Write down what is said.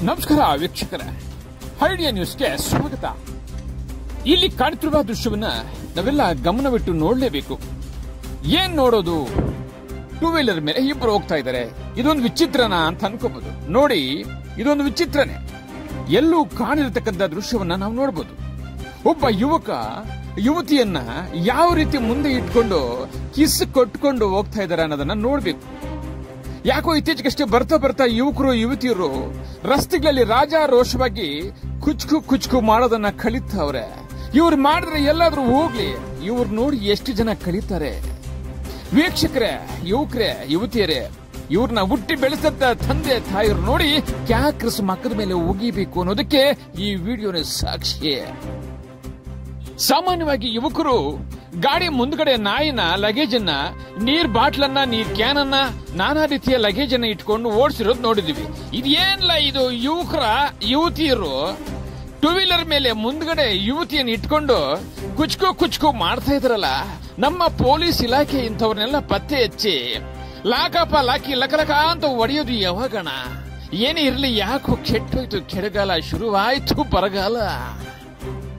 ನಮಸ್ಕಾರ ವೀಕ್ಷಕರೇ, ಐಡಿಯಾ ನ್ಯೂಸ್ಗೆ ಸ್ವಾಗತ. ಇಲ್ಲಿ ಕಾಣುತ್ತಿರುವ ದೃಶ್ಯವನ್ನ ನಾವೆಲ್ಲ ಗಮನವಿಟ್ಟು ನೋಡಲೇಬೇಕು. ಏನ್ ನೋಡೋದು? ಟೂ ವೀಲರ್ ಮೇಲೆ ಇಬ್ಬರು ಹೋಗ್ತಾ ಇದ್ದಾರೆ. ಇದೊಂದು ವಿಚಿತ್ರನಾ ಅಂತ ಅನ್ಕೋಬಹುದು. ನೋಡಿ, ಇದೊಂದು ವಿಚಿತ್ರನೇ. ಎಲ್ಲೂ ಕಾಣಿರತಕ್ಕಂಥ ದೃಶ್ಯವನ್ನ ನಾವು ನೋಡಬಹುದು. ಒಬ್ಬ ಯುವಕ ಯುವತಿಯನ್ನ ಯಾವ ರೀತಿ ಮುಂದೆ ಇಟ್ಕೊಂಡು ಕಿಸ್ ಕೊಟ್ಕೊಂಡು ಹೋಗ್ತಾ ಇದ್ದಾರೆ ಅನ್ನೋದನ್ನ ನೋಡ್ಬೇಕು. ಯಾಕೋ ಇತ್ತೀಚೆಗಷ್ಟೇ ಬರ್ತಾ ಯುವಕರು ಯುವತಿಯರು ರಸ್ತೆಗಳಲ್ಲಿ ರಾಜಾರೋಷವಾಗಿ ಕುಚ್ಕು ಮಾಡೋದನ್ನ ಕಲಿತಾವ್ರೆ. ಇವ್ರು ಮಾಡಿದ್ರೆ ಎಲ್ಲಾದ್ರೂ ಹೋಗ್ಲಿ, ಇವ್ರು ನೋಡಿ ಎಷ್ಟು ಜನ ಕಲಿತಾರೆ. ವೀಕ್ಷಕರೇ, ಯುವಕರೇ, ಯುವತಿಯರೇ, ಇವ್ರನ್ನ ಹುಟ್ಟಿ ಬೆಳೆಸಂತ ತಂದೆ ತಾಯಿರು ನೋಡಿ ಕ್ಯಾಕ್ರಸ್ ಮಕ್ಕದ ಮೇಲೆ ಉಗಿಬೇಕು ಅನ್ನೋದಕ್ಕೆ ಈ ವಿಡಿಯೋನ ಸಾಕ್ಷಿ. ಸಾಮಾನ್ಯವಾಗಿ ಯುವಕರು ಗಾಡಿ ಮುಂದ್ಗಡೆ ನಾಯಿನ, ಲಗೇಜ್ ಅನ್ನ, ನೀರ್ ಬಾಟ್ಲನ್ನ, ನೀರ್ ಕ್ಯಾನ್ ಅನ್ನ, ನಾನಾ ರೀತಿಯ ಲಗೇಜ್ ಅನ್ನ ಇಟ್ಕೊಂಡು ಓಡಿಸಿರೋದು ನೋಡಿದೀವಿ. ಇದೇನಿಲ್ಲ, ಇದು ಯುವತಿಯರು ಟೂ ವೀಲರ್ ಮೇಲೆ ಮುಂದ್ಗಡೆ ಯುವತಿಯನ್ನು ಇಟ್ಕೊಂಡು ಕುಚ್ಕು ಮಾಡ್ತಾ ಇದ್ರಲ್ಲ. ನಮ್ಮ ಪೊಲೀಸ್ ಇಲಾಖೆ ಇಂಥವ್ರನ್ನೆಲ್ಲ ಪತ್ತೆ ಹಚ್ಚಿ ಲಾಕಿ ಲಕಲಕ ಅಂತ ಹೊಡೆಯೋದು ಯಾವಾಗಣ? ಏನೇ ಇರ್ಲಿ, ಯಾಕೋ ಕೆಟ್ಟೋಯ್ತು, ಕೆಡಗಾಲ ಶುರುವಾಯ್ತು, ಬರಗಾಲ.